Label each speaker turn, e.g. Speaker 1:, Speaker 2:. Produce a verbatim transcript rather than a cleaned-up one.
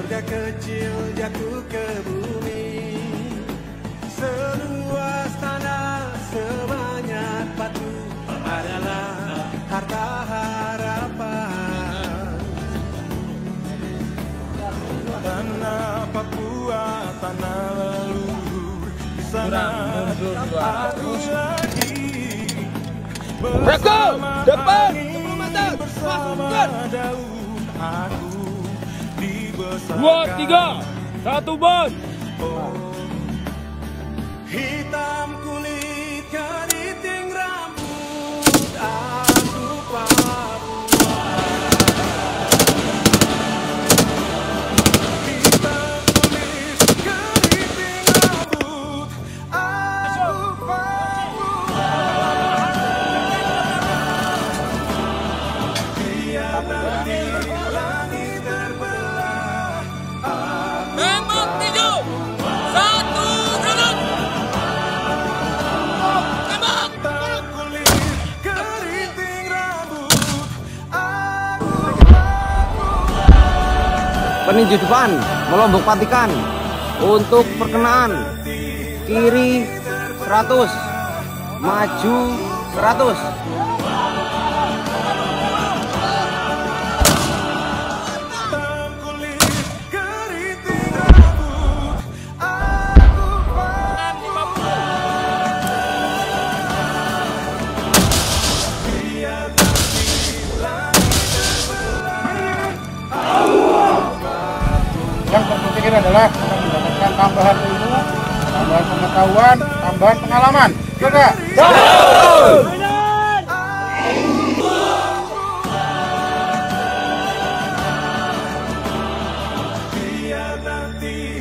Speaker 1: sejak kecil jatuh ke bumi. Seluas tanah sebanyak batu adalah harta harapan. Tanah Papua, tanah leluhur, di sana aku lagi bersama
Speaker 2: depan
Speaker 1: angin,
Speaker 2: sepuluh meter
Speaker 1: bersama daun aku dibesarkan.
Speaker 2: Dua, tiga, satu bos.
Speaker 1: Oh, hitam kulit keriting rambut aku Papua. Hitam kulit keriting rambut aku Papua. Biar nanti langit terbelah,
Speaker 2: Tembak tujuh, satu, jalan. Tembak.
Speaker 1: hitam kulit keriting rambut aku Papua.
Speaker 3: Peninju depan melombok patikan untuk perkenaan kiri seratus, maju seratus.
Speaker 1: Hitam kulit keriting rambut aku Papua. Biar nanti langit terbelah,
Speaker 4: Yang terpenting adalah kita mendapatkan tambahan ilmu, tambahan pengetahuan, tambahan pengalaman. Juga.
Speaker 1: biar nanti